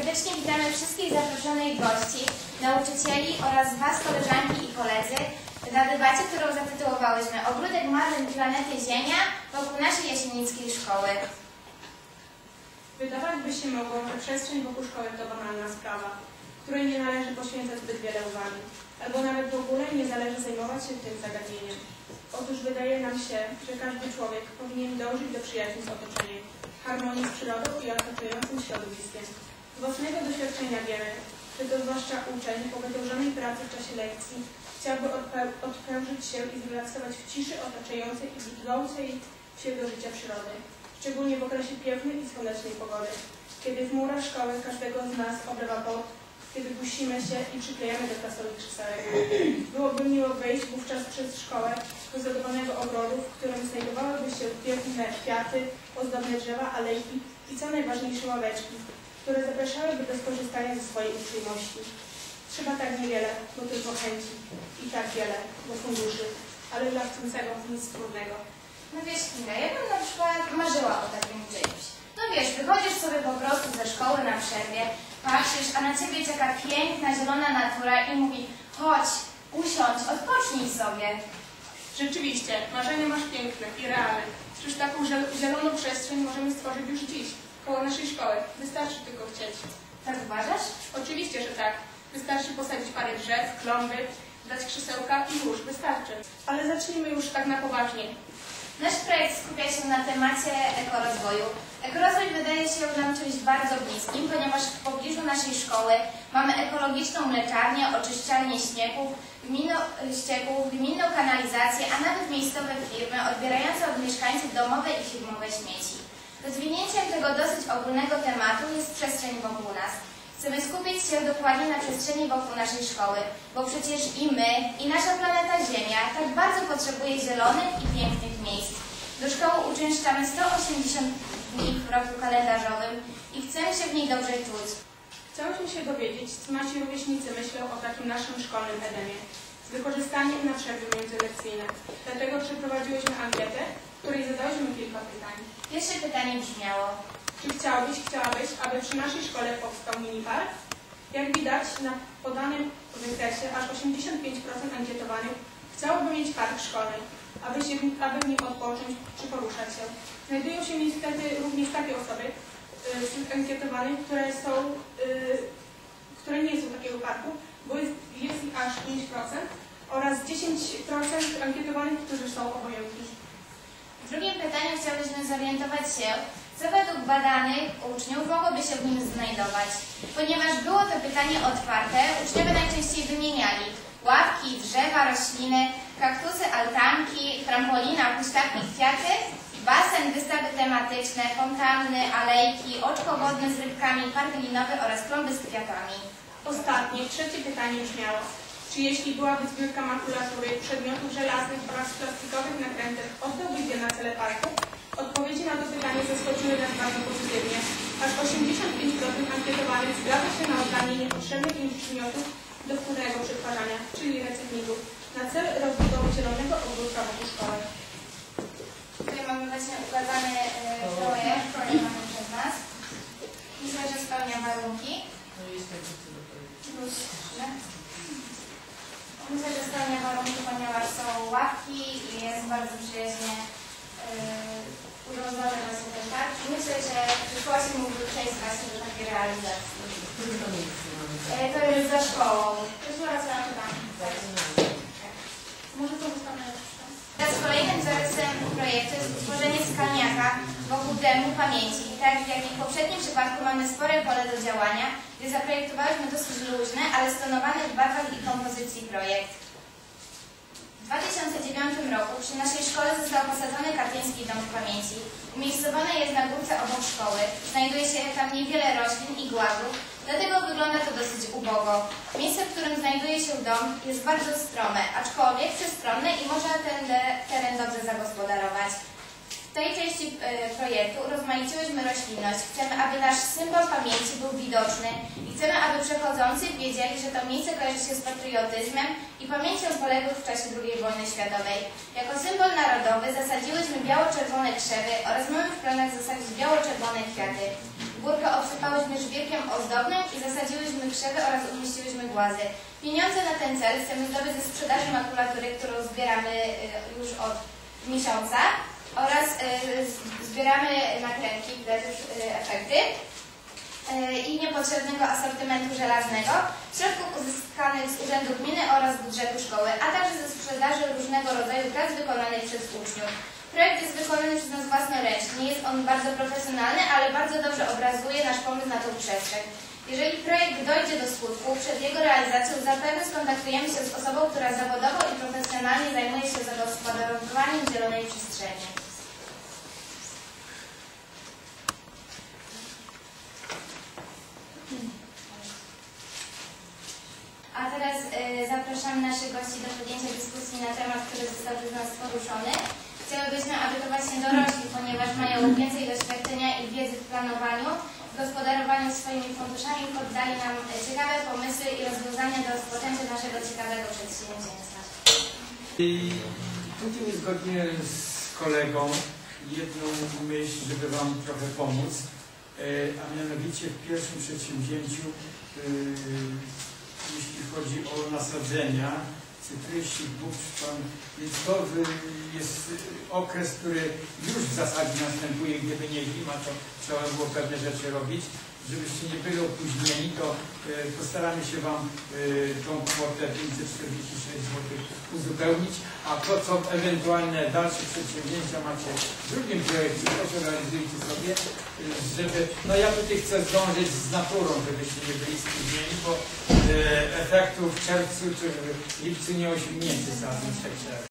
serdecznie witamy wszystkich zaproszonych gości, nauczycieli oraz Was, koleżanki i koledzy, na debacie, którą zatytułowałyśmy Ogródek Marzeń Planety Ziemia wokół naszej jasienickiej szkoły. Wydawać by się mogło, że przestrzeń wokół szkoły to banalna sprawa, której nie należy poświęcać zbyt wiele uwagi, albo nawet w ogóle nie należy zajmować się tym zagadnieniem. Otóż wydaje nam się, że każdy człowiek powinien dążyć do przyjaźni z otoczeniem, harmonii z przyrodą i otaczającym środowiskiem. Z własnego doświadczenia wiemy, że to zwłaszcza uczeń po wydłużonej pracy w czasie lekcji chciałby odprężyć się i zrelaksować w ciszy otaczającej i budzącej się do życia przyrody, szczególnie w okresie pięknej i słonecznej pogody, kiedy w murach szkoły każdego z nas oblewa pot, kiedy dusimy się i przyklejamy do klasowych krzesełek. Byłoby miło wejść wówczas przez szkołę do zadowanego ogrodu, w którym znajdowałyby się piękne kwiaty, ozdobne drzewa, alejki i co najważniejsze ławeczki, które zapraszałyby do skorzystania ze swojej uprzejmości. Trzeba tak niewiele, bo tylko chęci. I tak wiele, bo funduszy, ale dla chcącego nic trudnego. No wiesz, Kinga, ja bym na przykład marzyła o takim czymś. No wiesz, wychodzisz sobie po prostu ze szkoły na przerwie, patrzysz, a na ciebie czeka piękna, zielona natura i mówi: chodź, usiądź, odpocznij sobie. Rzeczywiście, marzenie masz piękne i realne. Przecież taką zieloną przestrzeń możemy stworzyć już dziś, koło naszej szkoły. Wystarczy tylko chcieć. Tak uważasz? Oczywiście, że tak. Wystarczy posadzić parę drzew, klomby, dać krzesełka i już, wystarczy. Ale zacznijmy już tak na poważnie. Nasz projekt skupia się na temacie ekorozwoju. Ekorozwój wydaje się nam czymś bardzo bliskim, ponieważ w pobliżu naszej szkoły mamy ekologiczną mleczarnię, oczyszczalnię ścieków, gminną kanalizację, a nawet miejscowe firmy odbierające od mieszkańców domowe i firmowe śmieci. Rozwinięciem tego dosyć ogólnego tematu jest przestrzeń wokół nas. Chcemy skupić się dokładnie na przestrzeni wokół naszej szkoły, bo przecież i my, i nasza planeta Ziemia tak bardzo potrzebuje zielonych i pięknych miejsc. Do szkoły uczęszczamy 180 dni w roku kalendarzowym i chcemy się w niej dobrze czuć. Chciałyśmy się dowiedzieć, co nasi rówieśnicy myślą o takim naszym szkolnym Edenie, z wykorzystaniem na przerwy międzylekcyjne. Dlatego przeprowadziłyśmy ankietę, w której zadałyśmy kilka pytań. Pierwsze pytanie brzmiało: czy chciałabyś, aby przy naszej szkole powstał mini-park? Jak widać na podanym wykresie, aż 85% ankietowanych chciałoby mieć park szkolny, aby w nim odpocząć czy poruszać się. Znajdują się niestety również takie osoby wśród ankietowanych, które nie są takiego parku, bo jest ich aż 5% oraz 10% ankietowanych, którzy są obojętni. W drugim pytaniu chciałbyśmy zorientować się, co według badanych uczniów mogłoby się w nim znajdować. Ponieważ było to pytanie otwarte, uczniowie najczęściej wymieniali ławki, drzewa, rośliny, kaktusy, altanki, trampolina, huśtawki, kwiaty, basen, wystawy tematyczne, fontanny, alejki, oczko wodne z rybkami, park linowy oraz klomby z kwiatami. Ostatnie, trzecie pytanie brzmiało: czy jeśli byłaby zbiórka makulatury, przedmiotów żelaznych oraz plastikowych nakrętek, oddałbyś je na cele parku? Odpowiedzi na to pytanie zaskoczyły nas bardzo pozytywnie. Aż 85% ankietowanych zgadza się na oddanie niepotrzebnych im przedmiotów do wtórnego przetwarzania, czyli recyklingów, na cel rozbudowy zielonego ogródka wokół szkoły. Tutaj mamy właśnie ukazany projekt, który mamy przed nas. Myślę, że spełnia warunki. Myślę, że spełnia warunki, ponieważ są ławki i jest bardzo przyjaźnie urządzone właśnie ten park. Myślę, że w przyszłości mógłby przejść właśnie do takiej realizacji. To jest za szkołą. To jest zaraz tam. Może to zostanę. Teraz kolejnym zarysem projektu jest utworzenie skalniaka wokół domu pamięci. I tak jak w poprzednim przypadku mamy spore pole do działania, gdy zaprojektowałyśmy dosyć luźny, ale stonowany w barwach i kompozycji projekt. W 2009 roku przy naszej szkole został posadzony Katyński Dom Pamięci. Umiejscowiony jest na górce obok szkoły. Znajduje się tam niewiele roślin i głazów, dlatego wygląda to dosyć ubogo. Miejsce, w którym znajduje się dom, jest bardzo strome, aczkolwiek przestronne i można ten teren dobrze zagospodarować. W tej części projektu urozmaiciłyśmy roślinność. Chcemy, aby nasz symbol pamięci był widoczny i chcemy, aby przechodzący wiedzieli, że to miejsce kojarzy się z patriotyzmem i pamięcią poległych w czasie II wojny światowej. Jako symbol narodowy zasadziłyśmy biało-czerwone krzewy oraz mamy w planach zasadzić biało-czerwone kwiaty. W Górkę obsypałyśmy żwirkiem ozdobnym i zasadziłyśmy krzewy oraz umieściłyśmy głazy. Pieniądze na ten cel chcemy zdobyć ze sprzedaży makulatury, którą zbieramy już od miesiąca, oraz zbieramy nakrętki, widać już efekty, i niepotrzebnego asortymentu żelaznego, środków uzyskanych z urzędu gminy oraz budżetu szkoły, a także ze sprzedaży różnego rodzaju prac wykonanych przez uczniów. Projekt jest wykonany przez nas własnoręcznie. Jest on bardzo profesjonalny, ale bardzo dobrze obrazuje nasz pomysł na tą przestrzeń. Jeżeli projekt dojdzie do skutku, przed jego realizacją zapewne skontaktujemy się z osobą, która zawodowo i profesjonalnie zajmuje się zagospodarowywaniem zielonej przestrzeni. A teraz zapraszam naszych gości do podjęcia dyskusji na temat, który został przez nas poruszony. Chciałybyśmy, aby to właśnie dorośli, ponieważ mają więcej doświadczenia i wiedzy w planowaniu, w gospodarowaniu swoimi funduszami, poddali nam ciekawe pomysły i rozwiązania do rozpoczęcia naszego ciekawego przedsięwzięcia. I tutaj uzgodnię z kolegą jedną myśl, żeby Wam trochę pomóc, a mianowicie w pierwszym przedsięwzięciu, jeśli chodzi o nasadzenia, cytrysi, buczpan, więc to jest okres, który już w zasadzie następuje. Gdyby nie zima, to trzeba było pewne rzeczy robić. Żebyście nie byli opóźnieni, to postaramy się Wam tą kwotę 546 zł uzupełnić, a to, co ewentualne dalsze przedsięwzięcia macie w drugim projekcie, proszę realizujcie sobie, żeby, no ja tutaj chcę zdążyć z naturą, żebyście nie byli spóźnieni, bo efektu w czerwcu czy w lipcu nie osiągnięcie z razem